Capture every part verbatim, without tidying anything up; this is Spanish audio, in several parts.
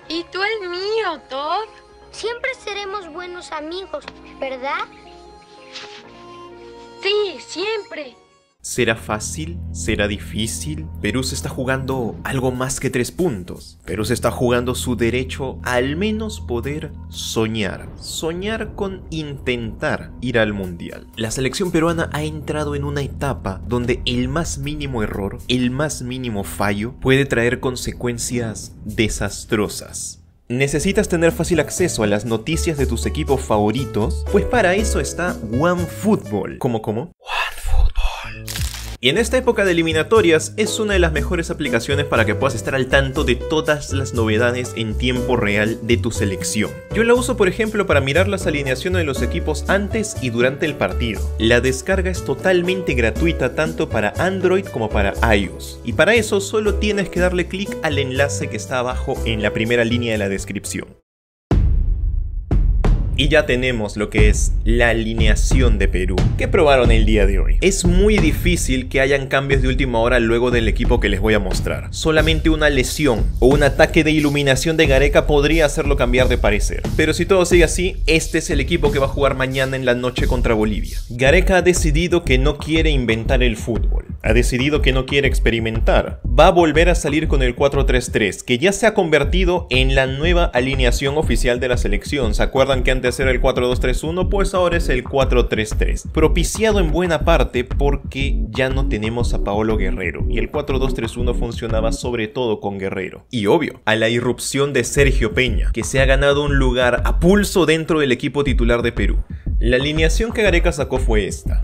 Y tú el mío, Todd. Siempre seremos buenos amigos, ¿verdad? Sí, siempre. ¿Será fácil? ¿Será difícil? Perú se está jugando algo más que tres puntos. Perú se está jugando su derecho a al menos poder soñar. Soñar con intentar ir al mundial. La selección peruana ha entrado en una etapa donde el más mínimo error, el más mínimo fallo, puede traer consecuencias desastrosas. ¿Necesitas tener fácil acceso a las noticias de tus equipos favoritos? Pues para eso está OneFootball. ¿Cómo, cómo? Y en esta época de eliminatorias es una de las mejores aplicaciones para que puedas estar al tanto de todas las novedades en tiempo real de tu selección. Yo la uso por ejemplo para mirar las alineaciones de los equipos antes y durante el partido. La descarga es totalmente gratuita tanto para Android como para iOS. Y para eso solo tienes que darle clic al enlace que está abajo en la primera línea de la descripción. Y ya tenemos lo que es la alineación de Perú, que probaron el día de hoy. Es muy difícil que hayan cambios de última hora luego del equipo que les voy a mostrar. Solamente una lesión o un ataque de iluminación de Gareca podría hacerlo cambiar de parecer. Pero si todo sigue así, este es el equipo que va a jugar mañana en la noche contra Bolivia. Gareca ha decidido que no quiere inventar el fútbol. Ha decidido que no quiere experimentar. Va a volver a salir con el cuatro tres tres, que ya se ha convertido en la nueva alineación oficial de la selección. ¿Se acuerdan que antes era el cuatro dos tres uno? Pues ahora es el cuatro tres tres. Propiciado en buena parte porque ya no tenemos a Paolo Guerrero. Y el cuatro dos tres uno funcionaba sobre todo con Guerrero. Y obvio, a la irrupción de Sergio Peña, que se ha ganado un lugar a pulso dentro del equipo titular de Perú. La alineación que Gareca sacó fue esta.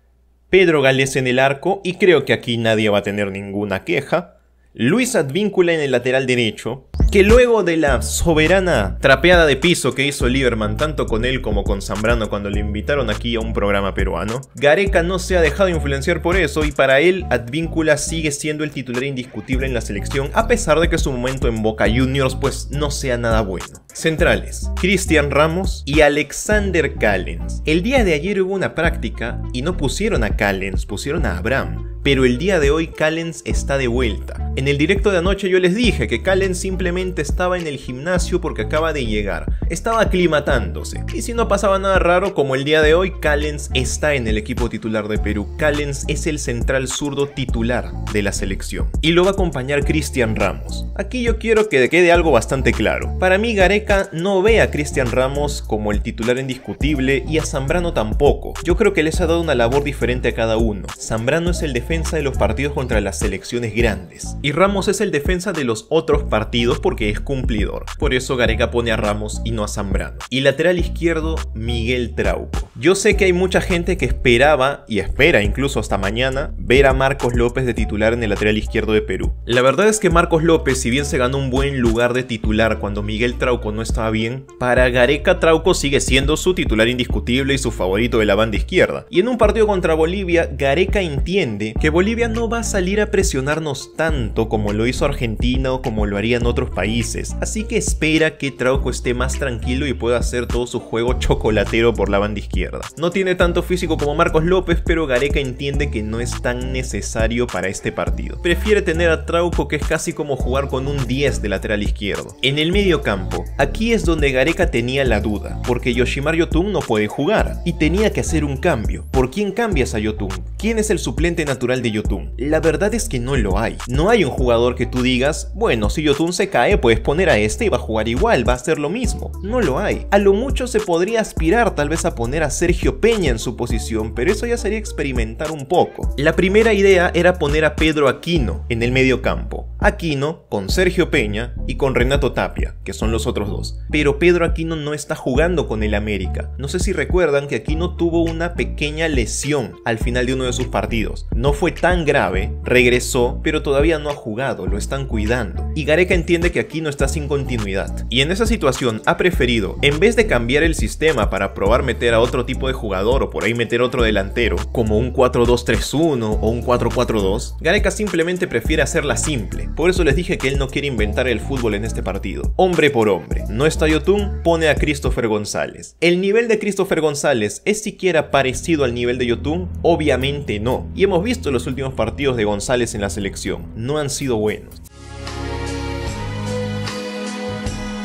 Pedro Gález en el arco, y creo que aquí nadie va a tener ninguna queja. Luis Advíncula en el lateral derecho, que luego de la soberana trapeada de piso que hizo Lieberman tanto con él como con Zambrano cuando le invitaron aquí a un programa peruano, Gareca no se ha dejado influenciar por eso y para él Advíncula sigue siendo el titular indiscutible en la selección a pesar de que su momento en Boca Juniors pues no sea nada bueno. Centrales, Cristian Ramos y Alexander Callens. El día de ayer hubo una práctica y no pusieron a Callens, pusieron a Abraham. Pero el día de hoy Callens está de vuelta. En el directo de anoche yo les dije que Callens simplemente estaba en el gimnasio porque acaba de llegar. Estaba aclimatándose. Y si no pasaba nada raro, como el día de hoy, Callens está en el equipo titular de Perú. Callens es el central zurdo titular de la selección. Y lo va a acompañar Cristian Ramos. Aquí yo quiero que quede algo bastante claro. Para mí Gareca no ve a Cristian Ramos como el titular indiscutible y a Zambrano tampoco. Yo creo que les ha dado una labor diferente a cada uno. Zambrano es el defensa de los partidos contra las selecciones grandes y Ramos es el defensa de los otros partidos porque es cumplidor. Por eso Gareca pone a Ramos y no a Zambrano. Y lateral izquierdo, Miguel Trauco. Yo sé que hay mucha gente que esperaba y espera incluso hasta mañana ver a Marcos López de titular en el lateral izquierdo de Perú. La verdad es que Marcos López, si bien se ganó un buen lugar de titular cuando Miguel Trauco no estaba bien, para Gareca Trauco sigue siendo su titular indiscutible y su favorito de la banda izquierda. Y en un partido contra Bolivia, Gareca entiende que Bolivia no va a salir a presionarnos tanto como lo hizo Argentina o como lo harían otros países, así que espera que Trauco esté más tranquilo y pueda hacer todo su juego chocolatero por la banda izquierda. No tiene tanto físico como Marcos López, pero Gareca entiende que no es tan necesario para este partido. Prefiere tener a Trauco, que es casi como jugar con un diez de lateral izquierdo. En el medio campo, aquí es donde Gareca tenía la duda, porque Yoshimar Yotun no puede jugar, y tenía que hacer un cambio. ¿Por quién cambias a Yotun? ¿Quién es el suplente natural de Yotun? La verdad es que no lo hay. No hay un jugador que tú digas, bueno, si Yotun se cae puedes poner a este y va a jugar igual, va a hacer lo mismo. No lo hay. A lo mucho se podría aspirar tal vez a poner a Sergio Peña en su posición, pero eso ya sería experimentar un poco. La primera idea era poner a Pedro Aquino en el medio campo. Aquino con Sergio Peña y con Renato Tapia, que son los otros dos. Pero Pedro Aquino no está jugando con el América. No sé si recuerdan que Aquino tuvo una pequeña lesión al final de uno de sus partidos. No fue tan grave, regresó, pero todavía no ha jugado, lo están cuidando. Y Gareca entiende que Aquino está sin continuidad. Y en esa situación ha preferido, en vez de cambiar el sistema para probar meter a otro tipo de jugador o por ahí meter otro delantero, como un cuatro dos tres uno o un cuatro cuatro dos, Gareca simplemente prefiere hacerla simple. Por eso les dije que él no quiere inventar el fútbol en este partido. Hombre por hombre. No está Yotun, pone a Christopher González. ¿El nivel de Christopher González es siquiera parecido al nivel de Yotun? Obviamente no. Y hemos visto los últimos partidos de González en la selección. No han sido buenos.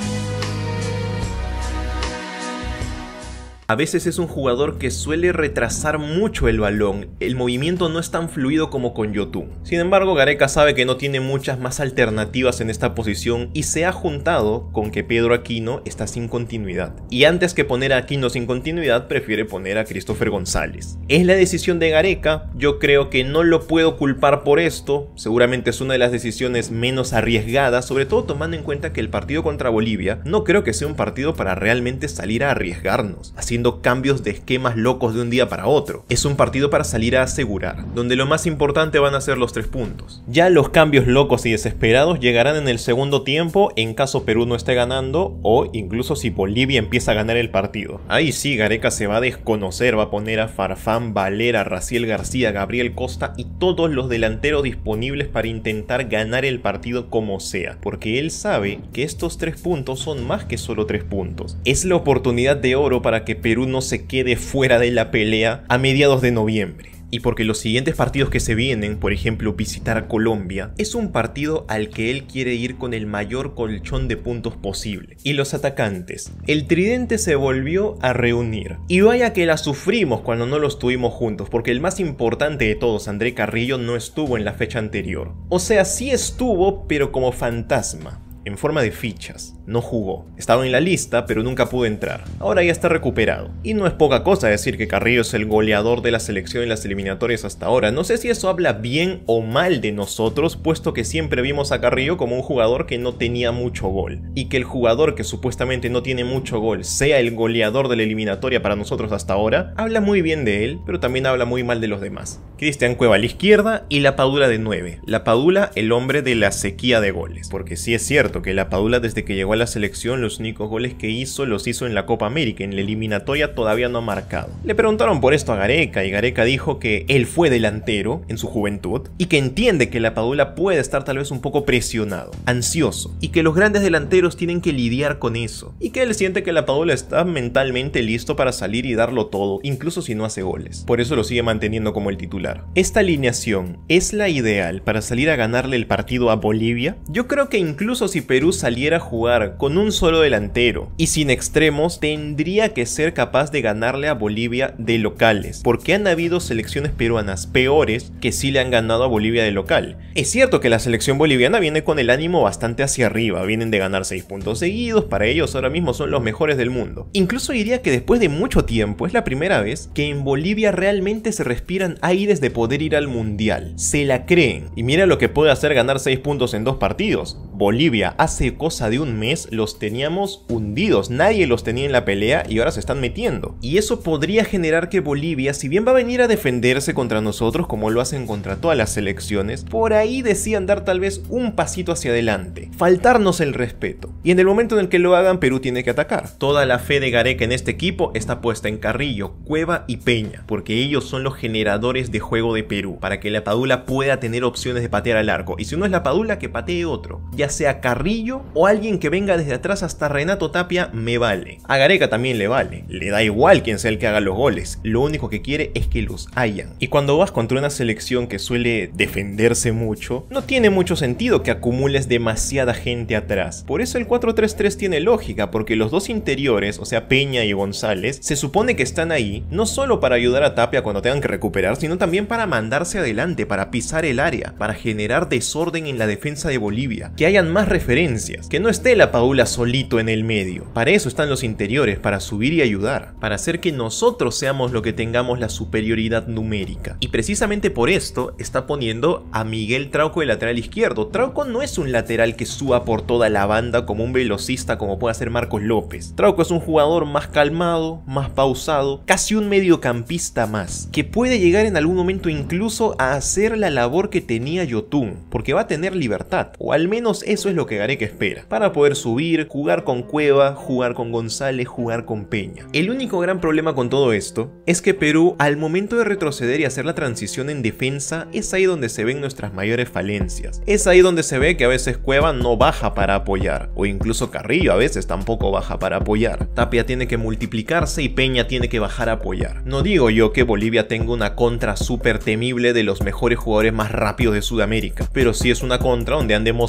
a veces es un jugador que suele retrasar mucho el balón, el movimiento no es tan fluido como con Yotun. Sin embargo, Gareca sabe que no tiene muchas más alternativas en esta posición y se ha juntado con que Pedro Aquino está sin continuidad. Y antes que poner a Aquino sin continuidad, prefiere poner a Christopher González. Es la decisión de Gareca, yo creo que no lo puedo culpar por esto, seguramente es una de las decisiones menos arriesgadas, sobre todo tomando en cuenta que el partido contra Bolivia no creo que sea un partido para realmente salir a arriesgarnos, haciendo cambios de esquemas locos de un día para otro. Es un partido para salir a asegurar, donde lo más importante van a ser los tres puntos. Ya los cambios locos y desesperados llegarán en el segundo tiempo en caso Perú no esté ganando o incluso si Bolivia empieza a ganar el partido. Ahí sí Gareca se va a desconocer, va a poner a Farfán, Valera, Raciel García, Gabriel Costa y todos los delanteros disponibles para intentar ganar el partido como sea, porque él sabe que estos tres puntos son más que solo tres puntos. Es la oportunidad de oro para que Perú no se quede fuera de la pelea a mediados de noviembre. Y porque los siguientes partidos que se vienen, por ejemplo visitar a Colombia, es un partido al que él quiere ir con el mayor colchón de puntos posible. Y los atacantes, el tridente se volvió a reunir. Y vaya que la sufrimos cuando no los tuvimos juntos, porque el más importante de todos, André Carrillo, no estuvo en la fecha anterior. O sea, sí estuvo, pero como fantasma, en forma de fichas. No jugó. Estaba en la lista, pero nunca pudo entrar. Ahora ya está recuperado. Y no es poca cosa decir que Carrillo es el goleador de la selección en las eliminatorias hasta ahora. No sé si eso habla bien o mal de nosotros, puesto que siempre vimos a Carrillo como un jugador que no tenía mucho gol. Y que el jugador que supuestamente no tiene mucho gol sea el goleador de la eliminatoria para nosotros hasta ahora, habla muy bien de él, pero también habla muy mal de los demás. Cristian Cueva a la izquierda y la Padula de nueve. La Padula, el hombre de la sequía de goles. Porque sí es cierto que la Padula desde que llegó a la selección los únicos goles que hizo los hizo en la Copa América, en la eliminatoria todavía no ha marcado. Le preguntaron por esto a Gareca y Gareca dijo que él fue delantero en su juventud y que entiende que la Padula puede estar tal vez un poco presionado, ansioso y que los grandes delanteros tienen que lidiar con eso y que él siente que la Padula está mentalmente listo para salir y darlo todo, incluso si no hace goles. Por eso lo sigue manteniendo como el titular. ¿Esta alineación es la ideal para salir a ganarle el partido a Bolivia? Yo creo que incluso si Perú saliera a jugar con un solo delantero y sin extremos, tendría que ser capaz de ganarle a Bolivia de locales, porque han habido selecciones peruanas peores que sí le han ganado a Bolivia de local. Es cierto que la selección boliviana viene con el ánimo bastante hacia arriba, vienen de ganar seis puntos seguidos, para ellos ahora mismo son los mejores del mundo. Incluso diría que después de mucho tiempo es la primera vez que en Bolivia realmente se respiran aires de poder ir al mundial, se la creen, y mira lo que puede hacer ganar seis puntos en dos partidos. Bolivia hace cosa de un mes los teníamos hundidos, nadie los tenía en la pelea y ahora se están metiendo. Y eso podría generar que Bolivia, si bien va a venir a defenderse contra nosotros como lo hacen contra todas las selecciones, por ahí decían dar tal vez un pasito hacia adelante, faltarnos el respeto. Y en el momento en el que lo hagan, Perú tiene que atacar. Toda la fe de Gareca en este equipo está puesta en Carrillo, Cueva y Peña, porque ellos son los generadores de juego de Perú, para que la Padula pueda tener opciones de patear al arco. Y si no es la Padula, que patee otro, ya sea Carrillo o alguien que venga desde atrás hasta Renato Tapia, me vale. A Gareca también le vale, le da igual quién sea el que haga los goles, lo único que quiere es que los hayan. Y cuando vas contra una selección que suele defenderse mucho, no tiene mucho sentido que acumules demasiada gente atrás. Por eso el cuatro tres tres tiene lógica, porque los dos interiores, o sea Peña y González, se supone que están ahí no solo para ayudar a Tapia cuando tengan que recuperar, sino también para mandarse adelante, para pisar el área, para generar desorden en la defensa de Bolivia, que hayan más referencias, que no esté la Padula solito en el medio. Para eso están los interiores, para subir y ayudar, para hacer que nosotros seamos lo que tengamos la superioridad numérica. Y precisamente por esto está poniendo a Miguel Trauco de lateral izquierdo. Trauco no es un lateral que suba por toda la banda como un velocista como puede hacer Marcos López. Trauco es un jugador más calmado, más pausado, casi un mediocampista más, que puede llegar en algún momento incluso a hacer la labor que tenía Yotun, porque va a tener libertad, o al menos eso es lo que Gareca espera, para poder subir, jugar con Cueva, jugar con González, jugar con Peña. El único gran problema con todo esto es que Perú, al momento de retroceder y hacer la transición en defensa, es ahí donde se ven nuestras mayores falencias. Es ahí donde se ve que a veces Cueva no baja para apoyar, o incluso Carrillo a veces tampoco baja para apoyar. Tapia tiene que multiplicarse y Peña tiene que bajar a apoyar. No digo yo que Bolivia tenga una contra súper temible de los mejores jugadores más rápidos de Sudamérica, pero sí es una contra donde han demostrado que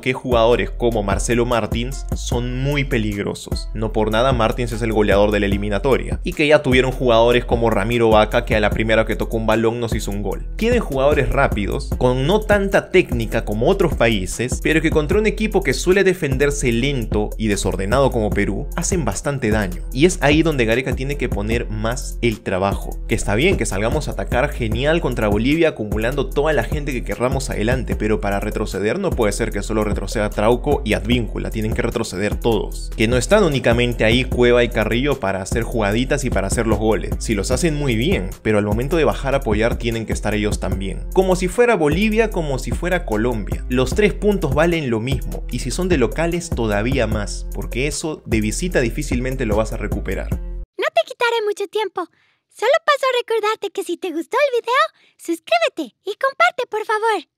que jugadores como Marcelo Martins son muy peligrosos. No por nada Martins es el goleador de la eliminatoria, y que ya tuvieron jugadores como Ramiro Vaca, que a la primera que tocó un balón nos hizo un gol. Tienen jugadores rápidos, con no tanta técnica como otros países, pero que contra un equipo que suele defenderse lento y desordenado como Perú, hacen bastante daño. Y es ahí donde Gareca tiene que poner más el trabajo. Que está bien que salgamos a atacar genial contra Bolivia acumulando toda la gente que querramos adelante, pero para retroceder no puede ser que solo retroceda Trauco y Advíncula, tienen que retroceder todos. Que no están únicamente ahí Cueva y Carrillo para hacer jugaditas y para hacer los goles. Si los hacen muy bien, pero al momento de bajar a apoyar tienen que estar ellos también. Como si fuera Bolivia, como si fuera Colombia. Los tres puntos valen lo mismo, y si son de locales todavía más, porque eso de visita difícilmente lo vas a recuperar. No te quitaré mucho tiempo. Solo paso a recordarte que si te gustó el video, suscríbete y comparte por favor.